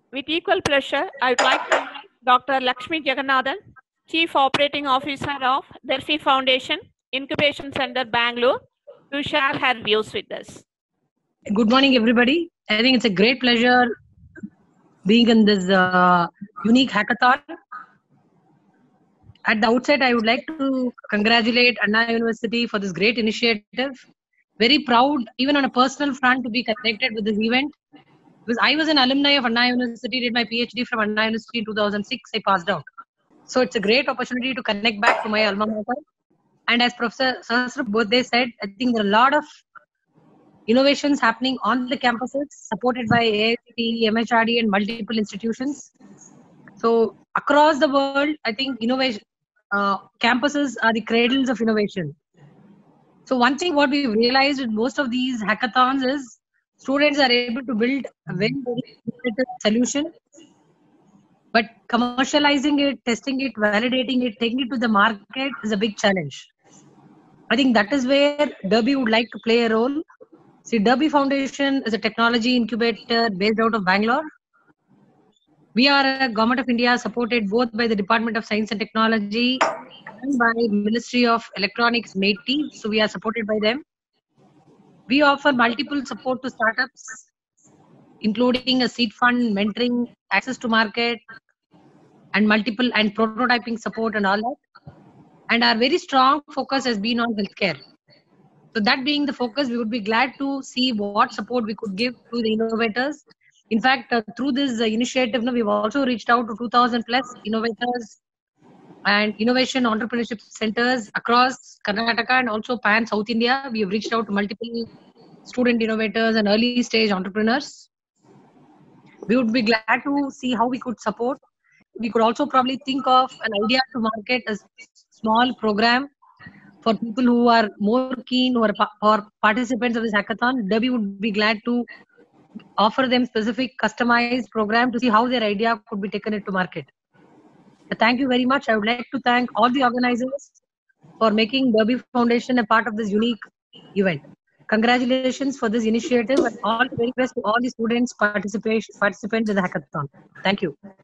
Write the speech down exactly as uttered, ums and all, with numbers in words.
With equal pleasure, I would like to invite Doctor Lakshmi Jagannathan, Chief Operating Officer of Delphi Foundation, Incubation Center, Bangalore, to share her views with us. Good morning, everybody. I think it's a great pleasure being in this uh, unique hackathon. At the outset, I would like to congratulate Anna University for this great initiative. Very proud, even on a personal front, to be connected with this event. Because I was an alumni of Anna University, did my PhD from Anna University in two thousand six, I passed out. So it's a great opportunity to connect back to my alma mater. And as Professor Sahasra both they said, I think there are a lot of innovations happening on the campuses, supported by A I C T E, M H R D, and multiple institutions. So across the world, I think innovation uh, campuses are the cradles of innovation. So one thing what we've realized with most of these hackathons is students are able to build a very, very innovative solution, but commercializing it, testing it, validating it, taking it to the market is a big challenge. I think that is where Derby would like to play a role. See, Derby Foundation is a technology incubator based out of Bangalore. We are a Government of India supported both by the Department of Science and Technology and by Ministry of Electronics, MeitY. So we are supported by them. We offer multiple support to startups, including a seed fund, mentoring, access to market, and multiple and prototyping support and all that. And our very strong focus has been on healthcare. So that being the focus, we would be glad to see what support we could give to the innovators. In fact, uh, through this uh, initiative, no, we've also reached out to two thousand plus innovators and innovation entrepreneurship centers across Karnataka and also pan South India. We have reached out to multiple student innovators and early stage entrepreneurs. We would be glad to see how we could support. We could also probably think of an idea to market a small program for people who are more keen or, or participants of this hackathon. Derby would be glad to offer them specific customized program to see how their idea could be taken into market. Thank you very much. I would like to thank all the organizers for making Derby Foundation a part of this unique event. Congratulations for this initiative and all the very best to all the students participation participants in the hackathon. Thank you.